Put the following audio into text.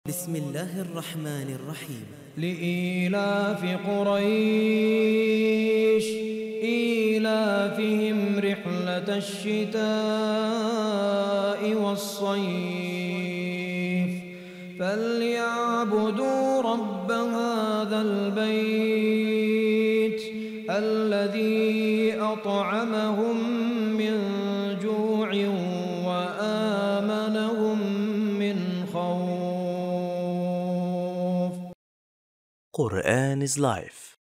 بسم الله الرحمن الرحيم. لإيلاف قريش إيلافهم رحلة الشتاء والصيف فليعبدوا رب هذا البيت الذي أطعمهم من جوع وآمنهم من خوف. Quran is life.